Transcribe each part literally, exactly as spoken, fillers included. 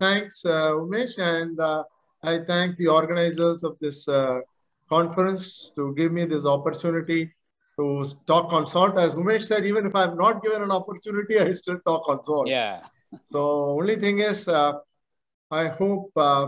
thanks, uh, Umesh, and uh, I thank the organizers of this uh, conference to give me this opportunity to talk on salt. As Umesh said, even if I'm not given an opportunity, I still talk on salt. Yeah. So only thing is, uh, I hope uh,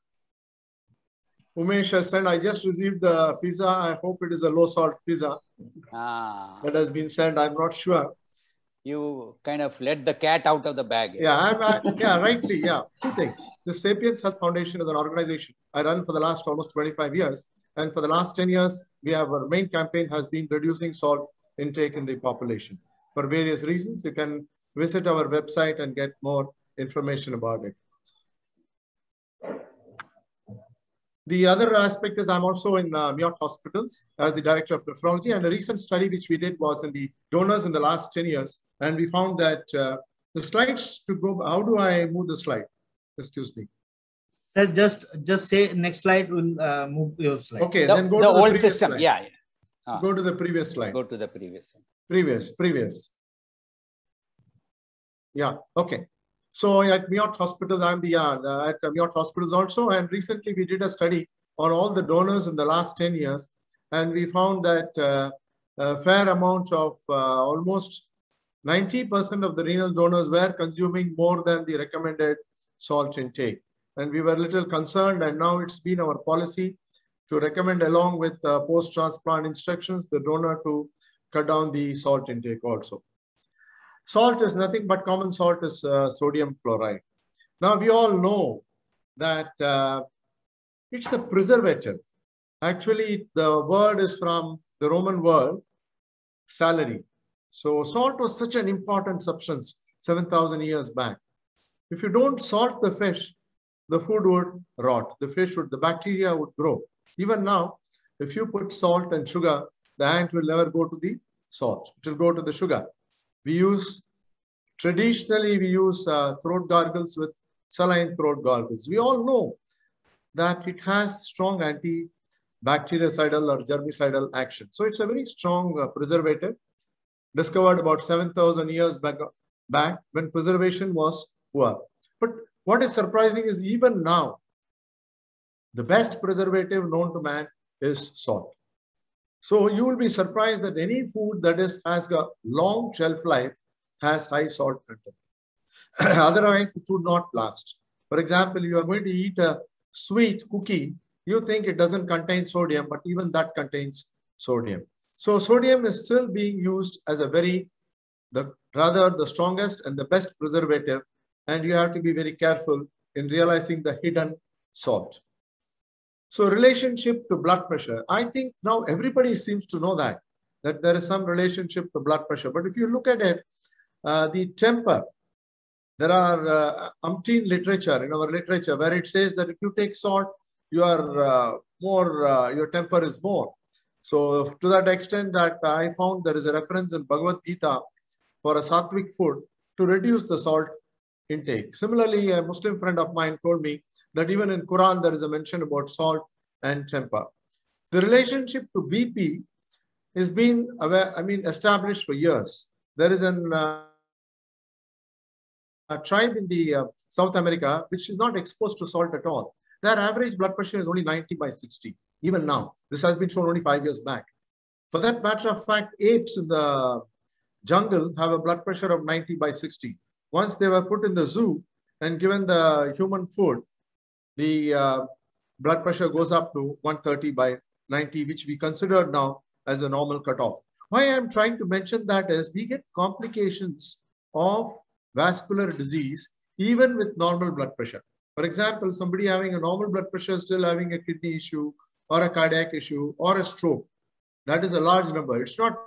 Umesh has sent. I just received the pizza. I hope it is a low salt pizza Ah. that has been sent. I'm not sure. You kind of let the cat out of the bag. Yeah, I'm, I, yeah, rightly. Yeah, two things. The Sapiens Health Foundation is an organization I run for the last almost twenty-five years. And for the last ten years, we have our main campaign has been reducing salt intake in the population. For various reasons, you can visit our website and get more information about it. The other aspect is I'm also in uh, Myote Hospitals as the director of nephrology. And a recent study which we did was in the donors in the last ten years. And we found that uh, the slides to go, how do I move the slide? Excuse me. Sir, just just say next slide will uh, move your slide. Okay, the, then go the to the old previous system. slide. Yeah. yeah. Ah. Go to the previous slide. Go to the previous one. Previous, previous. Yeah, okay. So at Myote Hospitals, I'm the uh, at Myote Hospitals also, and recently we did a study on all the donors in the last ten years, and we found that uh, a fair amount of uh, almost ninety percent of the renal donors were consuming more than the recommended salt intake. And we were a little concerned, and now it's been our policy to recommend along with uh, post-transplant instructions, the donor to cut down the salt intake also. Salt is nothing but common salt is uh, sodium chloride. Now we all know that uh, it's a preservative. Actually, the word is from the Roman word, salary. So salt was such an important substance seven thousand years back. If you don't salt the fish, the food would rot. The fish would, the bacteria would grow. Even now, if you put salt and sugar, the ant will never go to the salt. It will go to the sugar. We use, traditionally, we use uh, throat gargles with saline throat gargles. We all know that it has strong antibactericidal or germicidal action. So it's a very strong uh, preservative, discovered about seven thousand years back, back when preservation was poor. But what is surprising is even now, the best preservative known to man is salt. So you will be surprised that any food that is has a long shelf life has high salt content. Otherwise, it would not last. For example, you are going to eat a sweet cookie, you think it doesn't contain sodium, but even that contains sodium. So sodium is still being used as a very, the rather the strongest and the best preservative, and you have to be very careful in realizing the hidden salt. So relationship to blood pressure, I think now everybody seems to know that, that there is some relationship to blood pressure. But if you look at it, uh, the temper, there are uh, umpteen literature in our literature where it says that if you take salt, you are uh, more, uh, your temper is more. So to that extent that I found there is a reference in Bhagavad Gita for a sattvic food to reduce the salt intake. Similarly, a Muslim friend of mine told me that even in Quran, there is a mention about salt and temper. The relationship to B P is being, I mean, established for years. There is an uh, a tribe in the uh, South America, which is not exposed to salt at all. Their average blood pressure is only ninety by sixty, even now. This has been shown only five years back. For that matter of fact, apes in the jungle have a blood pressure of ninety by sixty. Once they were put in the zoo and given the human food, the uh, blood pressure goes up to one thirty by ninety, which we consider now as a normal cutoff. Why I'm trying to mention that is we get complications of vascular disease even with normal blood pressure. For example, somebody having a normal blood pressure still having a kidney issue or a cardiac issue or a stroke. That is a large number. It's not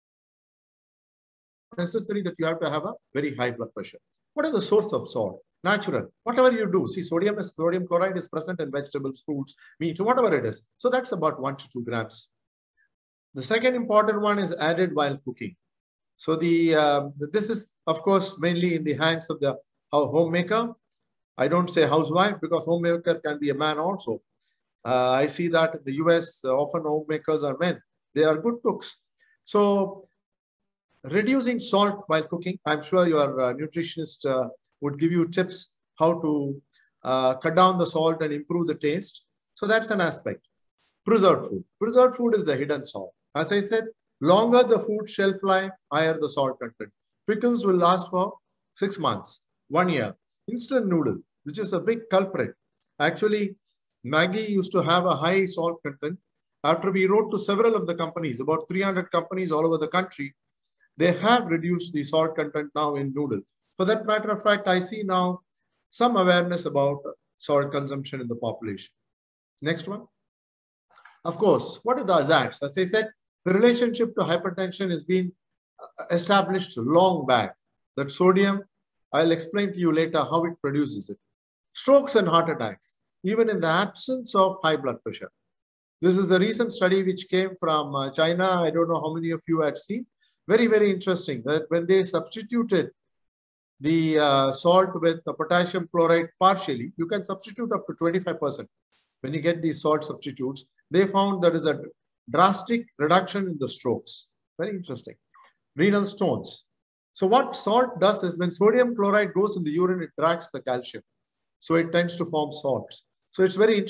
necessary that you have to have a very high blood pressure. What are the source of salt? Natural. Whatever you do, see, sodium is sodium chloride is present in vegetables, fruits, meat, whatever it is. So that's about one to two grams. The second important one is added while cooking. So the uh, this is, of course, mainly in the hands of the homemaker. I don't say housewife because homemaker can be a man also. Uh, I see that in the U S, uh, often homemakers are men. They are good cooks. So reducing salt while cooking, I'm sure your uh, nutritionist uh, would give you tips how to uh, cut down the salt and improve the taste. So that's an aspect. Preserved food. Preserved food is the hidden salt. As I said, longer the food shelf life, higher the salt content. Pickles will last for six months, one year. Instant noodle, which is a big culprit. Actually, Maggi used to have a high salt content. After we wrote to several of the companies, about three hundred companies all over the country, they have reduced the salt content now in noodles. For that matter of fact, I see now some awareness about salt consumption in the population. Next one. Of course, what are the hazards? As I said, the relationship to hypertension has been established long back. That sodium, I'll explain to you later how it produces it. Strokes and heart attacks, even in the absence of high blood pressure. This is the recent study which came from uh, China. I don't know how many of you had seen. Very, very interesting that when they substituted the uh, salt with the potassium chloride partially, you can substitute up to twenty-five percent. When you get these salt substitutes, they found there is a drastic reduction in the strokes. Very interesting. Renal stones. So what salt does is when sodium chloride goes in the urine, it tracks the calcium. So it tends to form salts. So it's very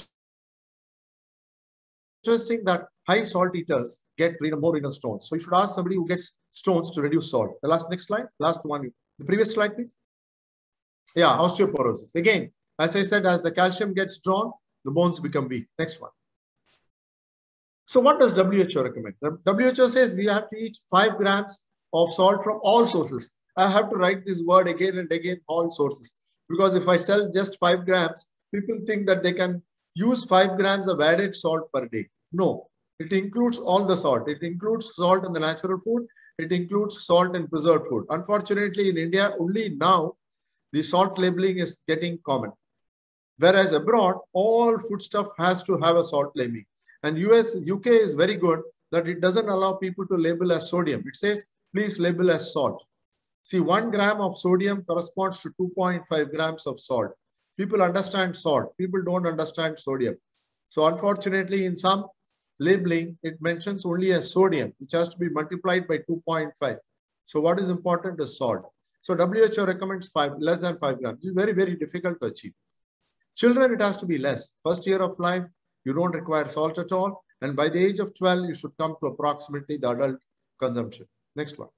interesting that high salt eaters get renal, more renal stones. So you should ask somebody who gets stones to reduce salt. The last, next slide, last one. The previous slide, please. Yeah, osteoporosis. Again, as I said, as the calcium gets drawn, the bones become weak. Next one. So what does W H O recommend? The W H O says we have to eat five grams of salt from all sources. I have to write this word again and again, all sources. Because if I sell just five grams, people think that they can use five grams of added salt per day. No, it includes all the salt. It includes salt in the natural food. It includes salt in preserved food. Unfortunately, in India, only now the salt labeling is getting common. Whereas abroad, all foodstuff has to have a salt labeling. And U S, U K is very good that it doesn't allow people to label as sodium. It says, please label as salt. See, one gram of sodium corresponds to two point five grams of salt. People understand salt. People don't understand sodium. So unfortunately, in some labeling, it mentions only as sodium, which has to be multiplied by two point five. So what is important is salt. So W H O recommends five, less than five grams. It's very, very difficult to achieve. Children, it has to be less. First year of life, you don't require salt at all. And by the age of twelve, you should come to approximately the adult consumption. Next one.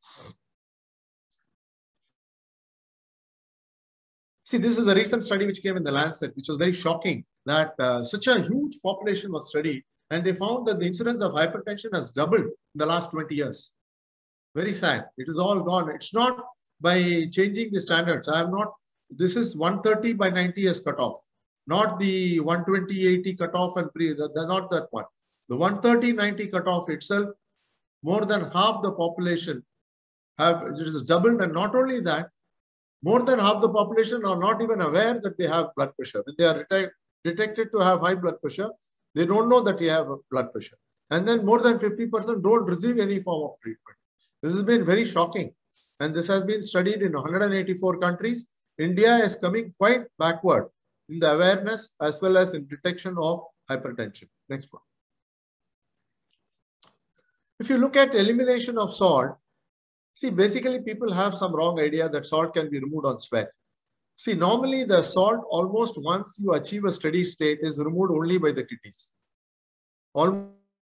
See, this is a recent study which came in the Lancet, which was very shocking that uh, such a huge population was studied. And they found that the incidence of hypertension has doubled in the last twenty years. Very sad. It is all gone. It's not by changing the standards. I am not, this is one thirty by ninety as cutoff, not the one twenty eighty cutoff and pre, the, the, not that one. The one thirty ninety cutoff itself, more than half the population have, it is doubled. And not only that, more than half the population are not even aware that they have blood pressure. When they are detected to have high blood pressure, they don't know that they have blood pressure. And then more than fifty percent don't receive any form of treatment. This has been very shocking. And this has been studied in one hundred eighty-four countries. India is coming quite backward in the awareness as well as in detection of hypertension. Next one. If you look at elimination of salt, see, basically people have some wrong idea that salt can be removed on sweat. See, normally the salt, almost once you achieve a steady state, is removed only by the kidneys. Almost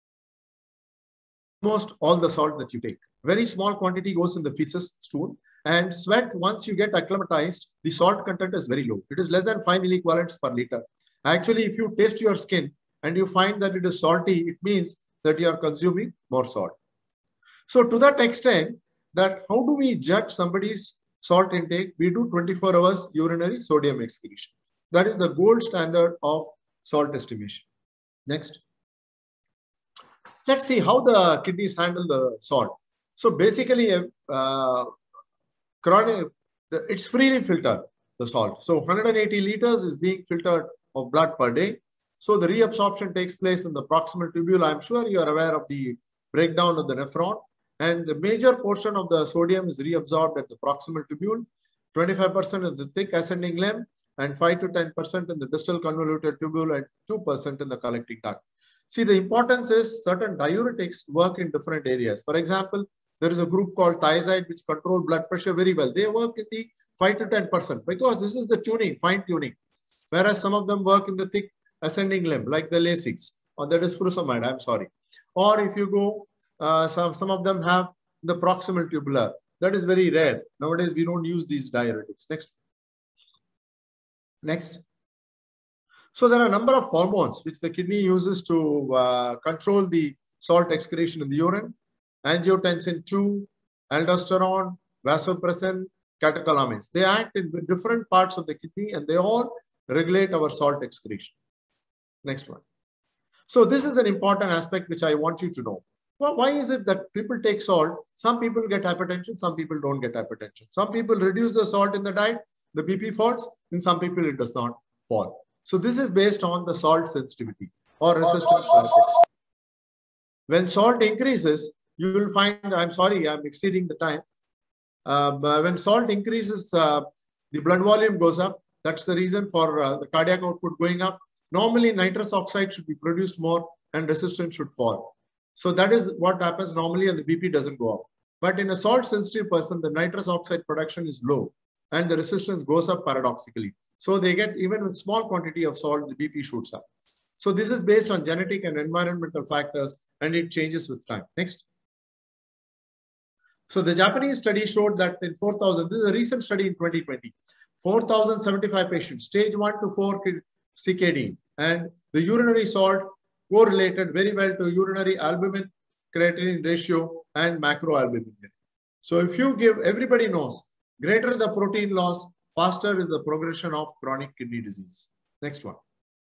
all the salt that you take. Very small quantity goes in the feces, stool, and sweat, once you get acclimatized, the salt content is very low. It is less than five milliequivalents per liter. Actually, if you taste your skin and you find that it is salty, it means that you are consuming more salt. So to that extent, that how do we judge somebody's salt intake? We do twenty-four hours urinary sodium excretion. That is the gold standard of salt estimation. Next. Let's see how the kidneys handle the salt. So basically, uh, chronic, it's freely filtered, the salt. So one hundred eighty liters is being filtered of blood per day. So the reabsorption takes place in the proximal tubule. I'm sure you are aware of the breakdown of the nephron. And the major portion of the sodium is reabsorbed at the proximal tubule, twenty-five percent in the thick ascending limb, and five to ten percent in the distal convoluted tubule, and two percent in the collecting duct. See, the importance is certain diuretics work in different areas. For example, there is a group called thiazide which control blood pressure very well. They work in the five to ten percent, because this is the tuning, fine tuning. Whereas some of them work in the thick ascending limb, like the Lasix, or that is furosemide, I'm sorry. Or if you go, uh, some, some of them have the proximal tubular. That is very rare. Nowadays, we don't use these diuretics. Next. Next. So there are a number of hormones which the kidney uses to uh, control the salt excretion in the urine. Angiotensin two, aldosterone, vasopressin, catecholamines. They act in the different parts of the kidney and they all regulate our salt excretion. Next one. So this is an important aspect which I want you to know. Well, why is it that people take salt? Some people get hypertension, some people don't get hypertension. Some people reduce the salt in the diet, the B P falls, and some people it does not fall. So this is based on the salt sensitivity or resistance. When salt increases, you will find, I'm sorry, I'm exceeding the time. Uh, but when salt increases, uh, the blood volume goes up. That's the reason for uh, the cardiac output going up. Normally, nitrous oxide should be produced more and resistance should fall. So that is what happens normally, and the B P doesn't go up. But in a salt-sensitive person, the nitrous oxide production is low and the resistance goes up paradoxically. So they get, even with small quantity of salt, the B P shoots up. So this is based on genetic and environmental factors, and it changes with time. Next. So the Japanese study showed that in four thousand, this is a recent study in twenty twenty, four thousand seventy-five patients, stage one to four C K D, and the urinary salt correlated very well to urinary albumin creatinine ratio and macroalbumin. So if you give, everybody knows, greater the protein loss, faster is the progression of chronic kidney disease. Next one.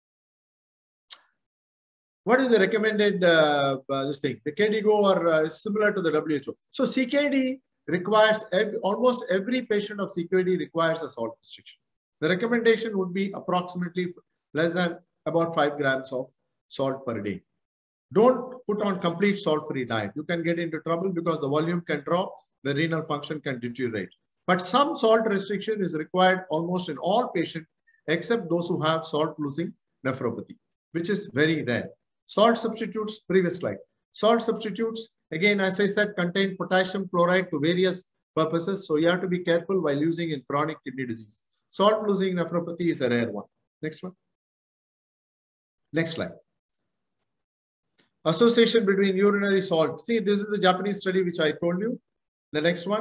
What is the recommended uh, uh, this thing? The K D G O or uh, is similar to the W H O. So C K D requires, every, almost every patient of C K D requires a salt restriction. The recommendation would be approximately less than about five grams of salt per day. Don't put on complete salt-free diet. You can get into trouble because the volume can drop, the renal function can deteriorate. But some salt restriction is required almost in all patients except those who have salt-losing nephropathy, which is very rare. Salt substitutes, previous slide. Salt substitutes, again, as I said, contain potassium chloride to various purposes. So you have to be careful while using in chronic kidney disease. Salt-losing nephropathy is a rare one. Next one. Next slide. Association between urinary salt. See, this is the Japanese study which I told you. The next one.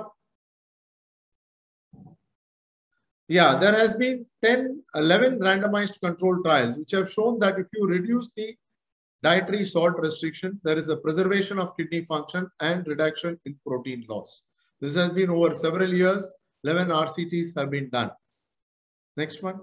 Yeah, there has been ten, eleven randomized controlled trials which have shown that if you reduce the dietary salt restriction, there is a preservation of kidney function and reduction in protein loss. This has been over several years. eleven R C Ts have been done. Next one.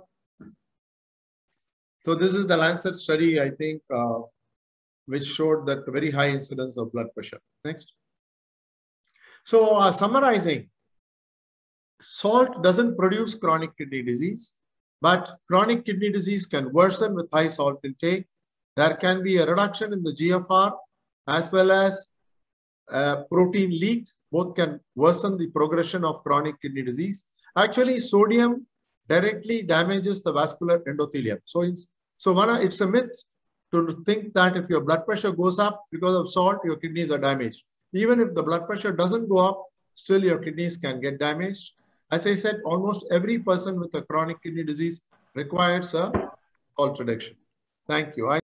So this is the Lancet study, I think, uh, which showed that very high incidence of blood pressure. Next. So uh, summarizing, salt doesn't produce chronic kidney disease, but chronic kidney disease can worsen with high salt intake. There can be a reduction in the G F R as well as uh, protein leak. Both can worsen the progression of chronic kidney disease. Actually, sodium directly damages the vascular endothelium. So it's, so one, it's a myth to think that if your blood pressure goes up because of salt, your kidneys are damaged. Even if the blood pressure doesn't go up, still your kidneys can get damaged. As I said, almost every person with a chronic kidney disease requires a salt reduction. Thank you. I